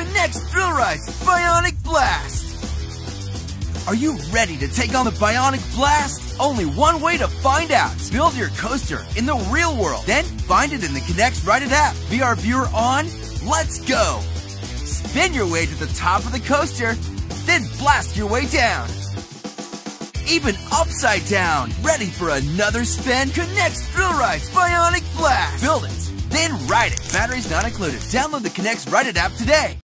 K'NEX Thrill Rides Bionic Blast! Are you ready to take on the Bionic Blast? Only one way to find out. Build your coaster in the real world, then find it in the K'NEX Ride It app. VR viewer on, let's go! Spin your way to the top of the coaster, then blast your way down. Even upside down. Ready for another spin? K'NEX Thrill Rides Bionic Blast! Build it, then ride it. Batteries not included. Download the K'NEX Ride It app today.